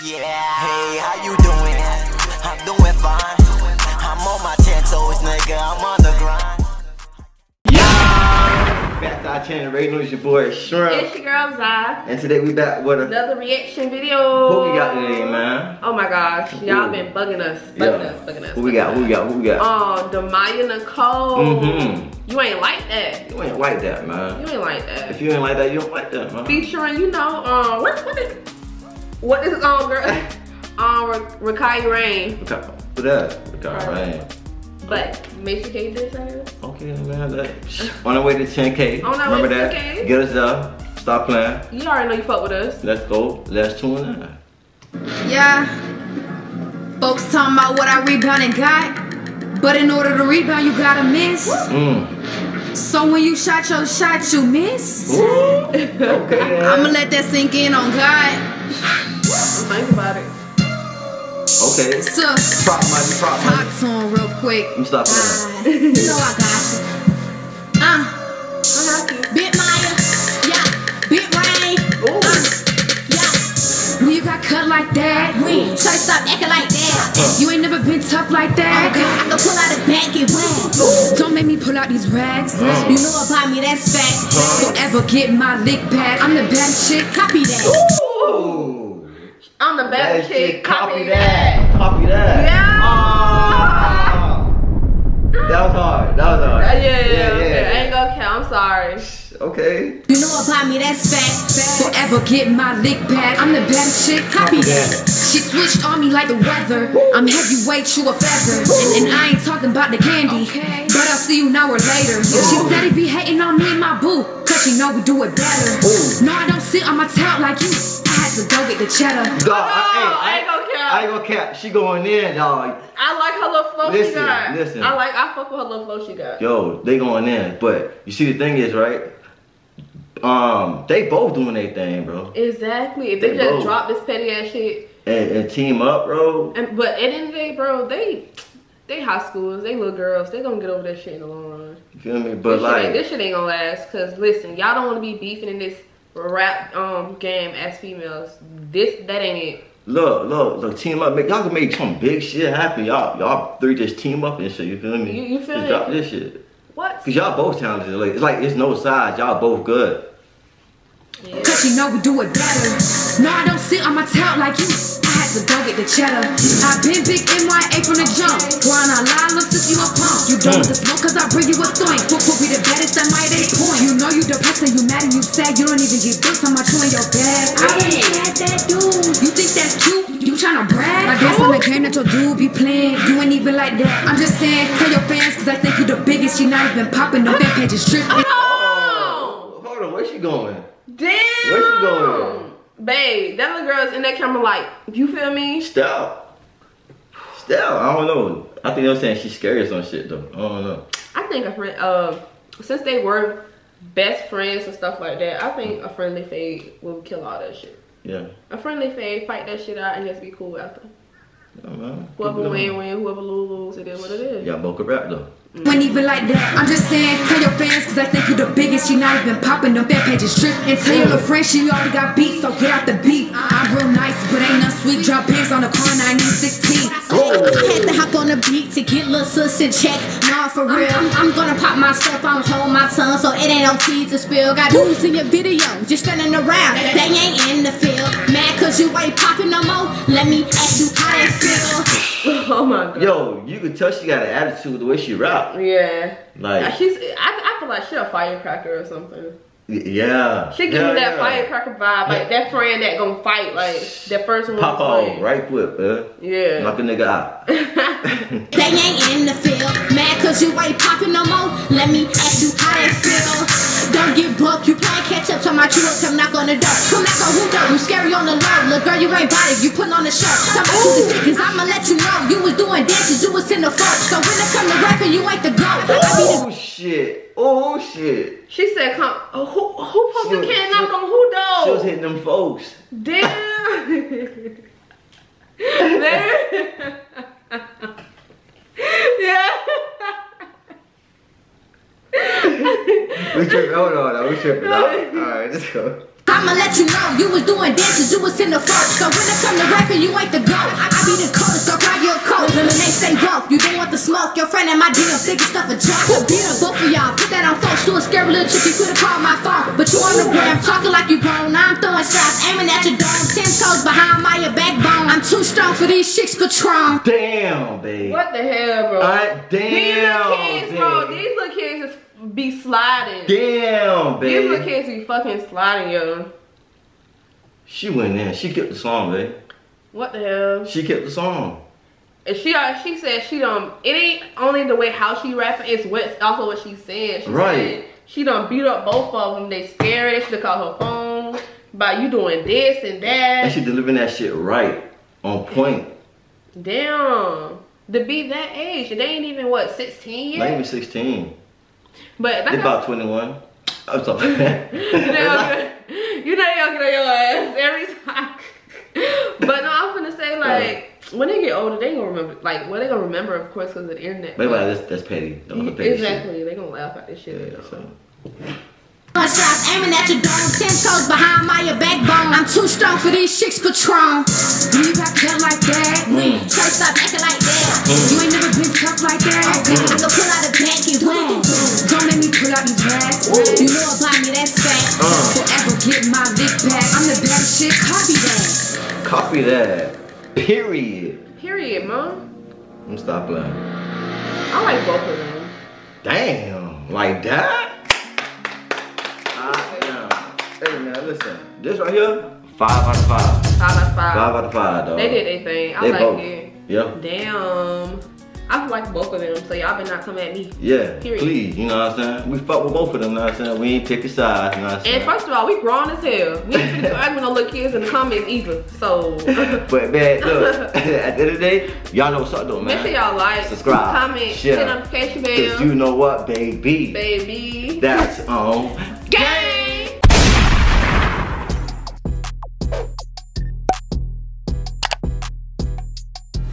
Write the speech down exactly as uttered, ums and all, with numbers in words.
Yeah, hey, how you doing? I'm doing fine. I'm on my ten toes, nigga. I'm on the grind. Yeah! Back to our channel, right? Know it's your boy Shrimp. It's your girl Zai. And today we back with a, another reaction video. Who we got today, man? Oh my gosh, y'all been bugging us, bugging yeah. us, bugging us. Who we got? Who we got? Who we got? Um, Demaya Nicole. Mm-hmm. You ain't like that. You ain't like that, man. You ain't like that. If you ain't like that, you don't like that, man. Featuring, you know, um, what, what is, what is um, girl? um, Rakai Rain. What that? Rakai Rain. But make sure you did say Okay, man. That, on the way to ten K. On our Remember way to that? ten K. Get us there. Stop playing. You already know you fuck with us. Let's go. Let's tune in. Yeah. Folks talking about what I rebound and got. But in order to rebound, you gotta miss. Mm. So when you shot your shot, you miss. Ooh. Okay. I'ma let that sink in on God. Think about it. Okay. So, prop money, prop money. talk to him real quick. I'm stopping uh, You know I got you. Uh, I got you. Bit Maya, yeah. Bit Rain, Ooh. uh, yeah. When you got cut like that, when try to stop acting like that. You ain't never been tough like that. Okay. I can pull out a back and whack. Don't make me pull out these rags. Uh. You know about me, that's fact. Don't ever get my lick back. I'm the bad chick, copy that. Ooh. I'm the best That chick. shit, Copy that. Copy that. Yeah. Oh. That was hard. That was hard. Yeah, yeah, yeah. yeah, Okay. yeah. I ain't gonna count. I'm sorry. Okay. You know about me, that's fact. Don't ever get my lick back. I'm the bad chick, copy that. She switched on me like the weather. I'm heavyweight, you a feather. And, and I ain't talking about the candy, but I'll see you an hour later. She said he be hating on me and my boo, cause she know we do it better. No, I don't sit on my tout like you. I had to go get the cheddar. Dog, I, Oh, I, I ain't gonna count. I ain't gonna cap. She going in, dog. I like her little flow she Listen, got. listen. I like, I fuck with her little flow she got. Yo, they going in. But you see, the thing is, right? Um, they both doing their thing, bro. Exactly. If they, They just both. drop this petty ass shit. And, and team up, bro. And, but at the end of the day, bro, they they high schools, they little girls, they gonna get over that shit in the long run. You feel me? But this like, shit ain't, this shit ain't gonna last. Cause listen, y'all don't want to be beefing in this rap um game as females. This that ain't it. look, look, look, team up. Y'all can make some big shit happen. Y'all, y'all three just team up and shit. You feel me? You, you feel just me? drop this shit. What? Cause y'all both talented. Like, it's like it's no sides. Y'all both good. Yeah. Cause you know we do it better. No, I don't sit on my tout like you. I had to go get the cheddar. I've been big M Y A from the jump. Grind a lot, look since you a pump. You don't with the smoke cause I bring you a thing. Who will be the baddest at my eight point? You know you depressed and you mad and you sad. You don't even get books on my two in your bag. I ain't had that dude. You think that's cute? You tryna brag? I guess I'm the game that your dude be playing. You ain't even like that. I'm just saying, tell your fans cause I think you the biggest. She not even popping. No fan pages stripping. Oh, hold on. Where's she going? Damn. Where's she going? Babe, that little girl's in that camera like, you feel me? Stell. Stell. I don't know. I think they're saying she's scary or some shit though. I don't know. I think a friend, uh, since they were best friends and stuff like that, I think a friendly fade will kill all that shit. Yeah. A friendly fade, fight that shit out and just be cool after. Yeah, man. Whoever win, win. Whoever lose, lose. It is what it is. Y'all both can rap though. When even like that, I'm just saying, tell your fans cause I think you the biggest. She not even popping, them fan pages strip. And tell your little friend she already got beat, so get out the beef. I'm real nice, but ain't no sweet. Drop pants on the car, nine sixteen. I had to hop on the beat to get little sis in check. Nah, for real, I'm, I'm gonna pop my stuff, I'm hold my tongue, so it ain't no tea to spill. Got dudes in your video, just standing around, they ain't in the field. Mad cause you ain't popping no more, let me ask you how they feel. Oh my god. Yo, you can tell she got an attitude the way she rap. Yeah. Like, She's, I, I feel like she a firecracker or something. yeah. She give yeah, me that yeah. firecracker vibe, like that friend that gonna fight, like that first one. Pop off, right quick, man. Yeah. Knock a nigga out. They ain't in the field, mad cause you ain't popping no more, let me ask you how they feel. Don't get booked, you playing catch up to my true up, come knock on the door. Come knock on who door, you scary on the low. Look girl, you ain't body, you put on the shirt. Talk about you the sick, cause I'ma let you know. You was doing dances, you was in the front. So when it come to rapping, you ain't the goat. I be the Oh shit. Oh shit. She said, "Come, oh, who who She supposed was- to can't she knock was- on who though?" She was hitting them folks. Damn. There- yeah. We tripping. Hold on, we tripping out. Alright, let's go. I'ma let you know, you was doing dances, you was in the front. So when it come to rapping, rapping, you ain't the GOAT. I, I be the coldest, don't cry you a coat. Lemonade stay woke, you don't want the smoke. Your friend and my D M thinking stuff a joke. Beat up both of y'all, put that on folks. You a scary little chick, you could've called my phone. But you on the gram, talking like you grown. Now I'm throwing shots, aiming at your dome. Ten toes behind my backbone. I'm too strong for these chicks, Patron. Damn, babe. What the hell, bro? I, damn, These little kids, babe. bro. These little kids is be sliding. Damn, babe. These little kids be fucking sliding, yo. She went in. She kept the song, babe. What the hell? She kept the song. And she uh, she said she don't. It ain't only the way how she rapping. It's what also what she said. She Right. said she done beat up both of them. They scared. They should have called her phone. By you doing this and that. And she delivering that shit right, on point. Damn. To be that age, they ain't even what sixteen yet. Not even sixteen. But They that's about twenty-one. I'm sorry. you know, you know y'all get on your ass every time. But no, I'm gonna say like when they get older, they gonna remember. Like, well, they gonna remember, of course, because of the internet. Maybe but- that's that's petty. The other petty exactly, shit. they gonna laugh at this shit. Yeah, you know. so. Throwing shots, aiming at your dome. Ten toes behind my backbone. I'm too strong for these chicks, Patron. You got cut like that. When Trey stop acting like that. You ain't never been tough like that. I can pull out a banky plan. Don't let me pull out these racks. You know about me, that's fact. Forever get my lick back. I'm the best shit. Copy that. Copy that. Period. Period, mom. I'm stop playing. I like both of them. Damn, like that? Ah, damn. Hey man, listen. This right here, five out of five. Five out of five. Five out of five, dog. They did their thing. I They like both. it. Yeah. Damn. I like both of them, so y'all better not come at me. Yeah, Period. please, you know what I'm saying? We fuck with both of them, you know what I'm saying? We ain't pick a side, you know what I'm saying? And first of all, we grown as hell. We ain't finna argue with no little kids in the comments either. So But man, look, at the end of the day, y'all know what's up though, man. make sure y'all like, subscribe, comment, share. hit notification Cause bell, you know what, baby? baby. That's on Gang!